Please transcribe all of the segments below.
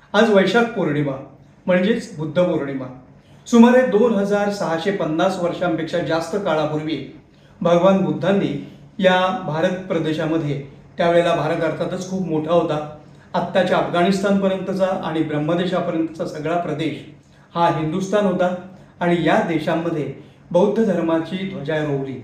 आज वैशाख पौर्णिमा म्हणजेच बुद्ध पौर्णिमा। सुमारे 2650 वर्षांपेक्षा जास्त काळापूर्वी भगवान बुद्धांनी या भारत प्रदेशामध्ये, त्यावेळेला भारत अर्थातच खूप मोठा होता, आत्ताच्या अफगाणिस्तानपर्यंतचा आणि ब्रह्मदेशापर्यंतचा सगळा प्रदेश हा हिंदुस्थान होता आणि या देशामध्ये बौद्ध धर्माची ध्वजा रोवली।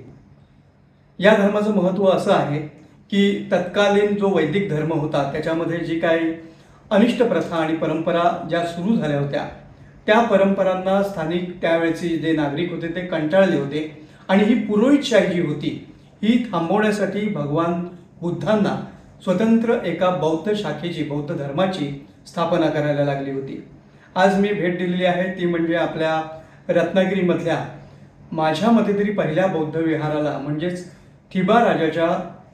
या धर्माचं महत्त्व असं आहे की तत्कालीन जो वैदिक धर्म होता त्याच्यामध्ये जी काही अनिष्ट प्रथा आणि परंपरा ज्या सुरू झाल्या होत्या त्या परंपरांना स्थानिक त्यावेळचे जे नागरिक होते ते कंटाळले होते आणि ही पुरोहितशाही जी होती ही थांबवण्यासाठी भगवान बुद्धांना स्वतंत्र एका बौद्ध शाखेची, बौद्ध धर्माची स्थापना करायला लागली होती। आज मी भेट दिलेली आहे ती म्हणजे आपल्या रत्नागिरीमधल्या, माझ्या मते तरी पहिल्या बौद्ध विहाराला, म्हणजेच थिबा राजाच्या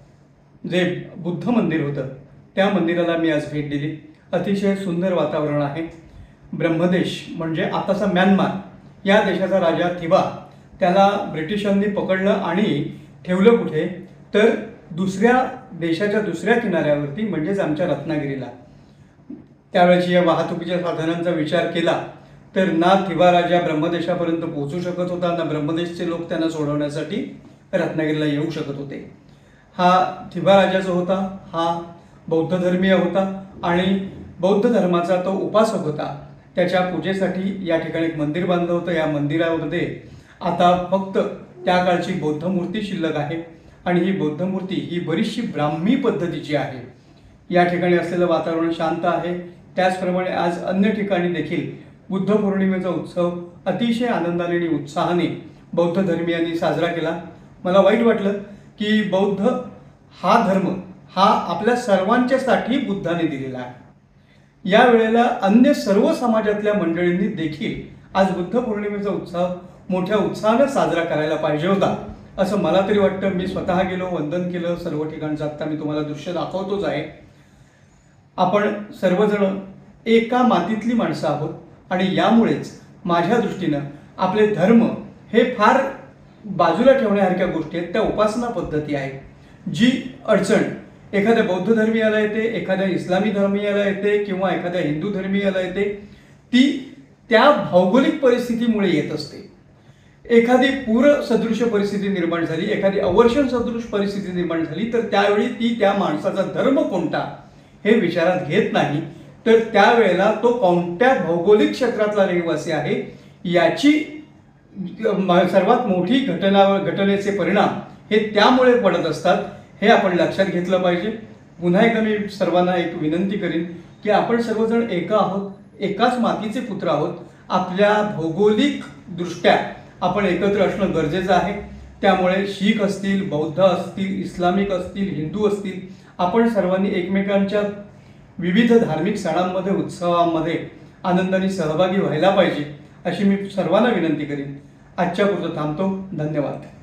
जे बुद्ध मंदिर होतं त्या मंदिराला मी आज भेट दिली। अतिशय सुंदर वातावरण आहे। ब्रह्मदेश म्हणजे आताचा म्यानमार या देशाचा राजा थिबा, त्याला ब्रिटिशांनी पकडलं आणि ठेवलं कुठे तर दुसऱ्या देशाच्या दुसऱ्या किनाऱ्यावरती, म्हणजेच आमच्या रत्नागिरीला। त्यावेळेची या वाहतुकीच्या साधनांचा विचार केला तर ना थिबा राजा ब्रह्मदेशापर्यंत पोहोचू शकत होता, ना ब्रह्मदेशचे लोक त्यांना सोडवण्यासाठी रत्नागिरीला येऊ शकत होते। हा थिबा राजा जो होता हा बौद्ध धर्मीय होता आणि बौद्ध धर्माचा तो उपासक होता। त्याच्या पूजेसाठी या ठिकाणी एक मंदिर बांधलं होतं। या मंदिरामध्ये आता फक्त त्या काळची बौद्ध मूर्ती शिल्लक आहे आणि ही बौद्ध मूर्ती ही बरीचशी ब्राह्मी पद्धतीची आहे। या ठिकाणी असलेलं वातावरण शांत आहे। त्याचप्रमाणे आज अन्य ठिकाणी देखील बुद्ध पौर्णिमेचा उत्सव अतिशय आनंदाने आणि उत्साहाने बौद्ध धर्मीयांनी साजरा केला। मला वाईट वाटलं की बौद्ध हा धर्म हा आपल्या सर्वांच्यासाठी बुद्धाने दिलेला आहे। या वेळेला अन्य सर्व समाजातल्या मंडळींनी देखील आज बुद्ध पौर्णिमेचा उत्सव मोठ्या उत्साहाने साजरा करायला पाहिजे होता असं मला तरी वाटतं। मी स्वतः गेलो, वंदन केलं सर्व ठिकाणचं। आता मी तुम्हाला दृश्य दाखवतोच आहे। आपण सर्वजण एका मातीतली माणसं आहोत आणि यामुळेच माझ्या दृष्टीनं आपले धर्म हे फार बाजूला ठेवण्यासारख्या गोष्टी आहेत, त्या उपासना पद्धती आहेत। जी अडचण एखाद्या बौद्ध धर्मीयाला येते, एखाद्या इस्लामी धर्मीयाला येते किंवा एखाद्या हिंदू धर्मीयाला येते, ती त्या भौगोलिक परिस्थितीमुळे येत असते। एखादी पूर सदृश परिस्थिती निर्माण झाली, एखादी अवर्षण सदृश परिस्थिती निर्माण झाली तर त्यावेळी ती त्या माणसाचा धर्म कोणता हे विचारात घेत नाही, तर त्यावेळेला तो कोणत्या भौगोलिक क्षेत्रातला रहिवासी आहे याची सर्वात मोठी घटनेचे परिणाम हे त्यामुळे पडत असतात, हे आपण लक्षात घेतलं पाहिजे। पुन्हा एकदा मी सर्वांना एक विनंती करीन की आपण सर्वजण एका आहोत, एकाच मातीचे पुत्र आहोत। आपल्या भौगोलिक दृष्ट्या आपण एकत्र असणं गरजेचं आहे। त्यामुळे शीख असतील, बौद्ध असतील, इस्लामिक असतील, हिंदू असतील, आपण सर्वांनी एकमेकांच्या विविध धार्मिक सणांमध्ये, उत्सवांमध्ये आनंदाने सहभागी व्हायला पाहिजे अशी मी सर्वांना विनंती करीन। आजच्या पुरतं थांबतो। धन्यवाद।